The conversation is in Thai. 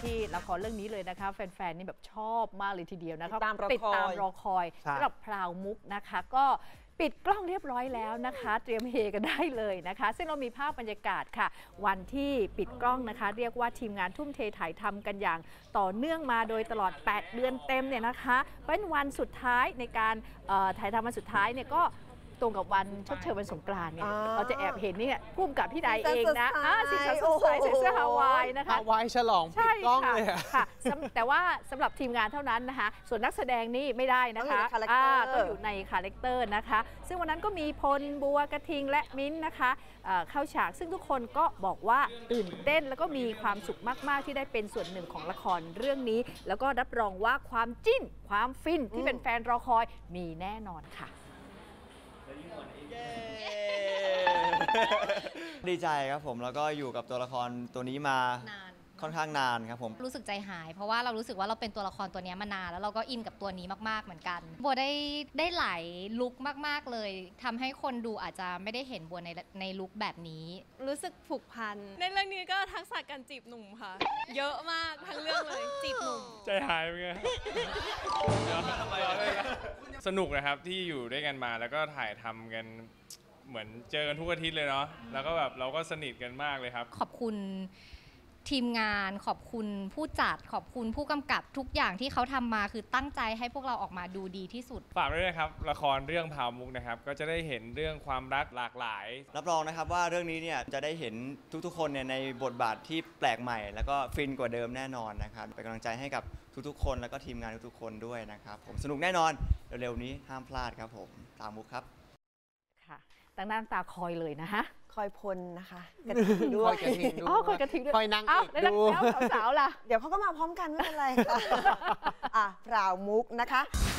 ที่ละครเรื่องนี้เลยนะคะแฟนๆนี่แบบชอบมากเลยทีเดียวนะคะติดตามรอคอยสำหรับพราวมุกนะคะก็ปิดกล้องเรียบร้อยแล้วนะคะเตรียมเฮกันได้เลยนะคะซึ่งเรามีภาพบรรยากาศค่ะวันที่ปิดกล้องนะคะเรียกว่าทีมงานทุ่มเทถ่ายทำกันอย่างต่อเนื่องมาโดยตลอด8 เดือนเต็มเนี่ยนะคะเป็นวันสุดท้ายในการถ่ายทำวันสุดท้ายเนี่ยก็ตรงกับวันชดเชยวันสงกรานต์เนี่ยเราจะแอบเห็นนี่พุ่มกับพี่ใดเองนะสีสันสดใสใส่เสื้อฮาวายนะคะฮาวายฉลองปิดกล้องเลยค่ะแต่ว่าสำหรับทีมงานเท่านั้นนะคะส่วนนักแสดงนี่ไม่ได้นะคะต้องอยู่ในคาแรคเตอร์นะคะซึ่งวันนั้นก็มีพลบัวกระทิงและมิ้นนะคะเข้าฉากซึ่งทุกคนก็บอกว่าตื่นเต้นแล้วก็มีความสุขมากๆที่ได้เป็นส่วนหนึ่งของละครเรื่องนี้แล้วก็รับรองว่าความจิ้นความฟินที่เป็นแฟนรอคอยมีแน่นอนค่ะดีใจครับผมแล้วก็อยู่กับตัวละครตัวนี้มาค่อนข้างนานครับผมรู้สึกใจหายเพราะว่าเรารู้สึกว่าเราเป็นตัวละครตัวนี้มานานแล้วเราก็อินกับตัวนี้มากๆเหมือนกันบัวได้หลายลุคมากๆเลยทำให้คนดูอาจจะไม่ได้เห็นบัวในลุคแบบนี้รู้สึกผูกพันในเรื่องนี้ก็ทักษะการจีบหนุ่มค่ะเยอะมากทั้งเรื่องเลยจีบหนุ่มใจหายไปไงสนุกนะครับที่อยู่ด้วยกันมาแล้วก็ถ่ายทำกันเหมือนเจอกันทุกอาทิตย์เลยเนาะแล้วก็แบบเราก็สนิทกันมากเลยครับขอบคุณทีมงานขอบคุณผู้จัดขอบคุณผู้กำกับทุกอย่างที่เขาทำมาคือตั้งใจให้พวกเราออกมาดูดีที่สุดฝากด้วยนะครับละครเรื่องพาวมุกนะครับก็จะได้เห็นเรื่องความรักหลากหลายรับรองนะครับว่าเรื่องนี้เนี่ยจะได้เห็นทุกๆคนเนี่ยในบทบาทที่แปลกใหม่แล้วก็ฟินกว่าเดิมแน่นอนนะครับเป็นกำลังใจให้กับทุกๆคนแล้วก็ทีมงานทุกๆคนด้วยนะครับผมสนุกแน่นอนเร็วๆนี้ห้ามพลาดครับผมพาวมุกครับค่ะตั้งหน้าตาคอยเลยนะคะคอยพลนะคะกระทิงด้วยคอยกระทิงด้วยคอยกระทิงด้วยคอยนางเอกดูแล้วสาวๆล่ะเดี๋ยวเขาก็มาพร้อมกันไม่เป็นไรค่ะพราวมุกนะคะ